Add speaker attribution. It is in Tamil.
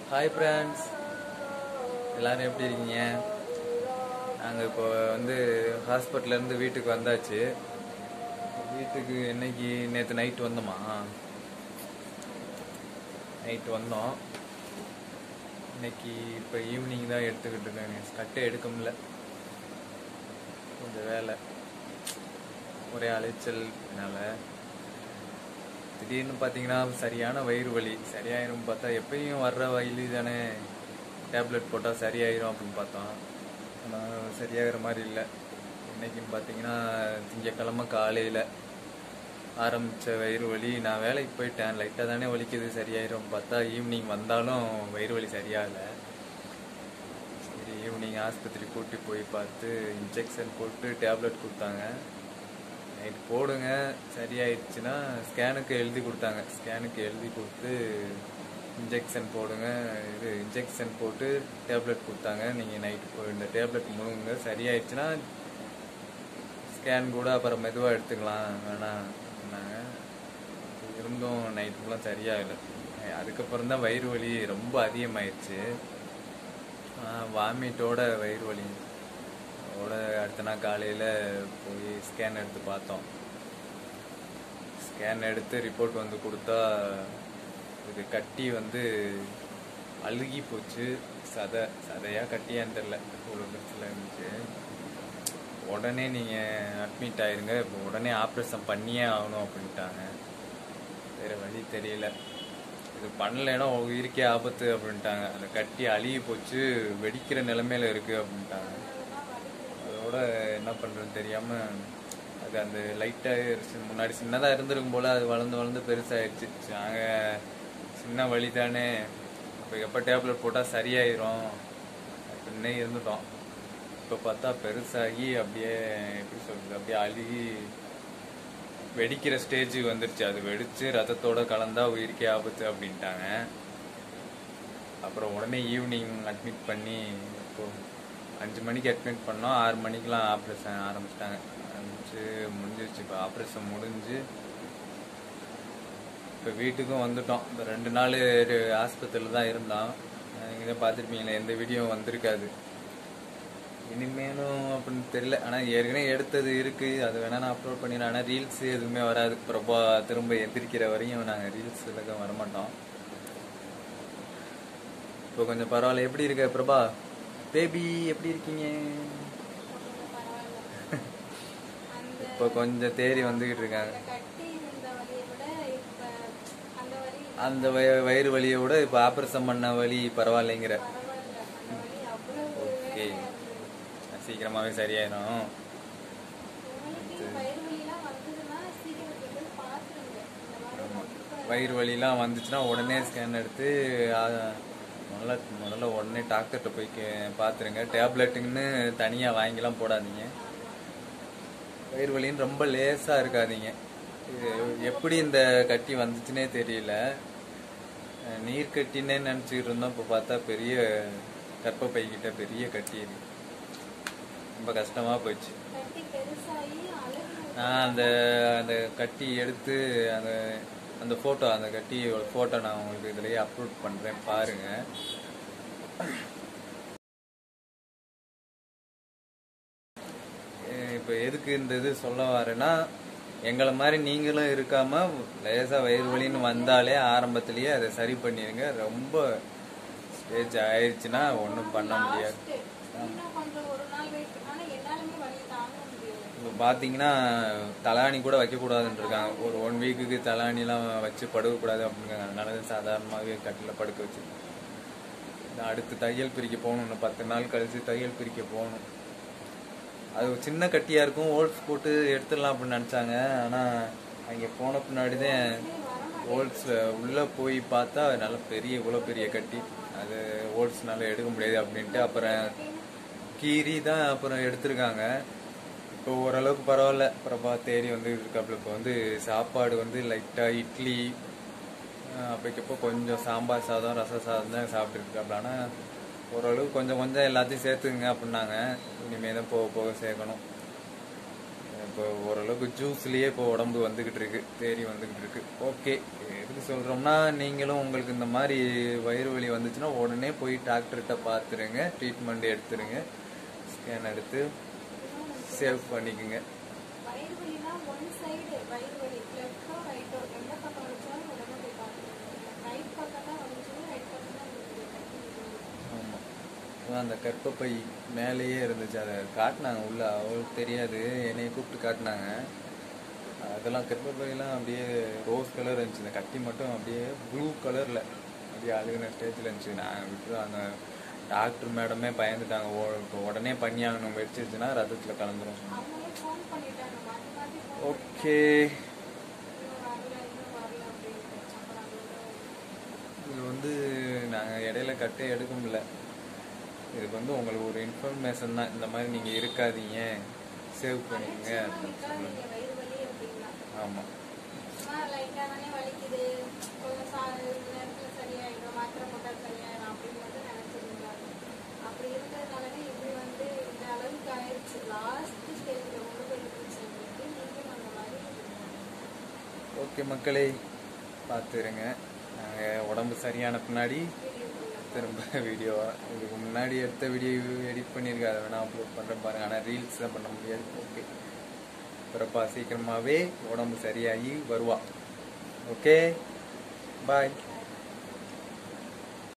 Speaker 1: ஹாய் ஃப்ரெண்ட்ஸ், எல்லோரும் எப்படி இருக்கீங்க? நாங்கள் இப்போ ஹாஸ்பிட்டல்லேருந்து வீட்டுக்கு வந்தாச்சு. வீட்டுக்கு இன்னைக்கு நேற்று நைட்டு வந்தோமா? நைட்டு வந்தோம். இன்னைக்கு இப்போ ஈவினிங் தான் எடுத்துக்கிட்டு இருக்கேன். கட்டை எடுக்க முடியல, கொஞ்சம் வேலை, ஒரே அலைச்சல். அதனால் திடீர்னு பார்த்தீங்கன்னா சரியான வயிறு வலி. சரியாயிரும் பார்த்தா எப்பயும் வர்ற வலி தானே, டேப்லெட் போட்டால் சரியாயிரும் அப்படின்னு பார்த்தோம். ஆனால் சரியாகிற மாதிரி இல்லை. இன்றைக்கின்னு பார்த்தீங்கன்னா திங்கக்கிழமை காலையில் ஆரம்பித்த வயிறு வலி. நான் வேலைக்கு போயிட்டேன், லைட்டாக தானே வலிக்குது, சரியாயிரும் பார்த்தா ஈவினிங் வந்தாலும் வயிறு வலி சரியாகலை. சரி, ஈவினிங் ஆஸ்பத்திரி கூட்டி போய் பார்த்து இன்ஜெக்ஷன் போட்டு டேப்லெட் கொடுத்தாங்க. நைட்டு போடுங்க, சரியாயிடுச்சுன்னா ஸ்கேனுக்கு எழுதி கொடுத்தாங்க. ஸ்கேனுக்கு எழுதி கொடுத்து இன்ஜெக்ஷன் போடுங்க, இது இன்ஜெக்ஷன் போட்டு டேப்லெட் கொடுத்தாங்க. நீங்கள் நைட்டு இந்த டேப்லெட் முழுங்க, சரியாயிடுச்சுன்னா ஸ்கேன் கூட அப்புறம் மெதுவாக எடுத்துக்கலாம் வேணாம் சொன்னாங்க. இருந்தும் நைட்டு ஃபுல்லாக சரியாகலை. அதுக்கப்புறம் தான் வயிறு வலி ரொம்ப அதிகமாயிடுச்சு. வாமிட்டோட வயிறு வலி அடுத்த நாள் காலையில் போய் ஸ்கேன் எடுத்து பார்த்தோம். ஸ்கேன் எடுத்து ரிப்போர்ட் கொடுத்தா இது கட்டி அழுகி போச்சு. சதையாக கட்டியான்னு தெரில, இவ்வளோ பிரச்சனை இருந்துச்சு. உடனே நீங்கள் அட்மிட் ஆயிருங்க, இப்போ உடனே ஆப்ரேஷன் பண்ணியே ஆகணும் அப்படின்ட்டாங்க. வேறு வழி தெரியல. இது பண்ணலைன்னா உயிருக்கே ஆபத்து அப்படின்ட்டாங்க. அந்த கட்டி அழுகி போச்சு, வெடிக்கிற நிலைமையில இருக்குது அப்படின்ட்டாங்க. அதோட என்ன பண்ணுறதுன்னு தெரியாமல் அது அந்த லைட்டாக முன்னாடி சின்னதாக இருந்திருக்கும் போல் அது வளர்ந்து வளர்ந்து பெருசாகிடுச்சு. நாங்கள் சின்ன வழி தானே, இப்போ எப்போ டேப்லெட் போட்டால் சரியாயிரும் அப்படின்னே இருந்துட்டோம். இப்போ பார்த்தா பெருசாகி அப்படியே எப்படி சொல்கிறது, அப்படியே அழுகி வெடிக்கிற ஸ்டேஜுக்கு வந்துருச்சு. அது வெடித்து ரத்தத்தோடு கலந்தா உயிருக்கே ஆபத்து அப்படின்ட்டாங்க. அப்புறம் உடனே ஈவினிங் அட்மிட் பண்ணி இப்போ 5 மணிக்கு அட்மிட் பண்ணோம். 6 மணிக்கெலாம் ஆப்ரேஷன் ஆரம்பிச்சிட்டாங்க. முடிஞ்சிருச்சு. இப்போ ஆப்ரேஷன் முடிஞ்சு இப்போ வீட்டுக்கும் வந்துட்டோம். இப்போ 2 நாள் ஆஸ்பத்திரியில் தான் இருந்தோம். நீங்கள் தான் பார்த்துருப்பீங்களே, எந்த வீடியோ வந்திருக்காது. இனிமேலும் அப்படின்னு தெரியல. ஆனால் ஏற்கனவே எடுத்தது இருக்குது, அது வேணால் நான் அப்லோட் பண்ணிடுறேன். ஆனால் ரீல்ஸ் எதுவுமே வராது. பிரபா திரும்ப எந்திரிக்கிற வரையும் நாங்கள் ரீல்ஸில் வரமாட்டோம். இப்போ கொஞ்சம் பரவாயில்ல. எப்படி இருக்க பிரபா பேபி, எப்படி இருக்கீங்க? இப்போ கொஞ்சம் தேறி வந்துக்கிட்டு இருக்காங்க. அந்த வயிறு வலியை விட இப்போ ஆப்ரேஷன் பண்ண வலி பரவாயில்லைங்கிற. ஓகே, சீக்கிரமாகவே சரியாயிடும். வயிறு வலிலாம் வந்துச்சுன்னா உடனே ஸ்கேன் எடுத்து முதல்ல உடனே டாக்டர்கிட்ட போய் பார்த்துருங்க. டேப்லெட்டுங்கன்னு தனியாக வாங்கிலாம் போடாதீங்க. வயிறு வலின்னு ரொம்ப லேசாக இருக்காதீங்க. எப்படி இந்த கட்டி வந்துச்சுன்னே தெரியல. நீர் கட்டின்னே நினச்சிக்கிட்டு இருந்தோம். இப்போ பார்த்தா பெரிய கர்ப்பப்பைக்கிட்ட பெரிய கட்டி இருக்கு. ரொம்ப கஷ்டமாக போயிடுச்சு. நான் அந்த கட்டி எடுத்து அந்த ஃபோட்டோ, அந்த கட்டியோட ஃபோட்டோ நான் உங்களுக்கு இதுலேயே அப்லோட் பண்ணுறேன், பாருங்கள். இப்போ எதுக்கு இந்த இது சொல்ல வரேன்னா, எங்களை மாதிரி நீங்களும் இருக்காமல் லேசாக வயிறு வலின்னு வந்தாலே ஆரம்பத்துலேயே அதை சரி பண்ணிடுங்க. ரொம்ப ஸ்டேஜ் ஆயிடுச்சுன்னா ஒன்றும் பண்ண முடியாது. இப்போ பார்த்தீங்கன்னா தலாணி கூட வைக்கக்கூடாதுன்னு இருக்காங்க. ஒரு 1 வீக்குக்கு தலாணிலாம் வச்சு படுக்கக்கூடாது அப்படிங்கிறாங்க. அதனால தான் சாதாரணமாகவே கட்டில் படுக்க வச்சு அடுத்து தையல் பிரிக்க போகணும். இன்னும் 10 நாள் கழித்து தையல் பிரிக்க போகணும். அது சின்ன கட்டியாக இருக்கும், ஹோல்ஸ் போட்டு எடுத்துடலாம் அப்படின்னு நினச்சாங்க. ஆனால் அங்கே போன பின்னாடி தான் ஹோல்ஸ் உள்ளே போய் பார்த்தா நல்ல இவ்வளோ பெரிய கட்டி. அது ஹோல்ஸ்னால எடுக்க முடியாது அப்படின்ட்டு அப்புறம் கீரி தான் அப்புறம் எடுத்திருக்காங்க. இப்போ ஓரளவுக்கு பரவாயில்ல. பிரபா தேடி இருக்காப்புல. இப்போ சாப்பாடு லைட்டாக இட்லி, அப்போக்கப்போ கொஞ்சம் சாம்பார் சாதம், ரச சாதம் தான் சாப்பிட்டுருக்காப்புல. ஆனால் ஓரளவுக்கு கொஞ்சம் கொஞ்சம் எல்லாத்தையும் சேர்த்துங்க அப்படின்னாங்க. இனிமேல் தான் போக போக சேர்க்கணும். இப்போ ஓரளவுக்கு ஜூஸ்லேயே இப்போ உடம்பு வந்துக்கிட்டு இருக்கு, தேறி வந்துக்கிட்டு இருக்கு. ஓகே, எதுக்கு சொல்கிறோம்னா, நீங்களும் உங்களுக்கு இந்த மாதிரி வயிறு வலி வந்துச்சுன்னா உடனே போய் டாக்டர்கிட்ட பார்த்துருங்க, ட்ரீட்மெண்ட் எடுத்துருங்க, ஸ்கேன் எடுத்து சேவ் பண்ணிக்கோங்க. ஆமாம், அந்த கர்ப்பப்பை மேலேயே இருந்துச்சு, அதை காட்டினாங்க உள்ள, அவங்களுக்கு தெரியாது, என்னைய கூப்பிட்டு காட்டினாங்க. அதெல்லாம் கர்ப்பப்பையெல்லாம் அப்படியே ரோஸ் கலர் இருந்துச்சு, இந்த கட்டி மட்டும் அப்படியே ப்ளூ கலரில் அப்படியே அழுகின ஸ்டேஜில் இருந்துச்சு. நான் விட்டு அந்த டாக்டர் மேடமே பயந்துட்டாங்க, உடனே பண்ணியாகணும், வெடிச்சிருச்சுன்னா ரத்தத்தில் கலந்துரும். ஓகே, இது வந்து நாங்கள் இடையில கட்டே எடுக்க முடியல. இதுக்கு வந்து உங்களுக்கு ஒரு இன்ஃபர்மேஷன் தான், இந்த மாதிரி நீங்கள் இருக்காதீங்க, சேவ் பண்ணிக்கோங்க அப்படின்னு சொல்லுங்க. ஆமாம், ஓகே மக்களே, பார்த்துருங்க. நாங்கள் உடம்பு சரியான பின்னாடி திரும்ப வீடியோ, இதுக்கு முன்னாடி எடுத்த வீடியோ எடிட் பண்ணியிருக்கேன், அதை வேணால் அப்லோட் பண்ணுறேன் பாருங்கள். ஆனால் ரீல்ஸ் தான் பண்ண முடியாது. ஓகே, பிறப்பா சீக்கிரமாகவே உடம்பு சரியாகி வருவா. ஓகே, பாய்.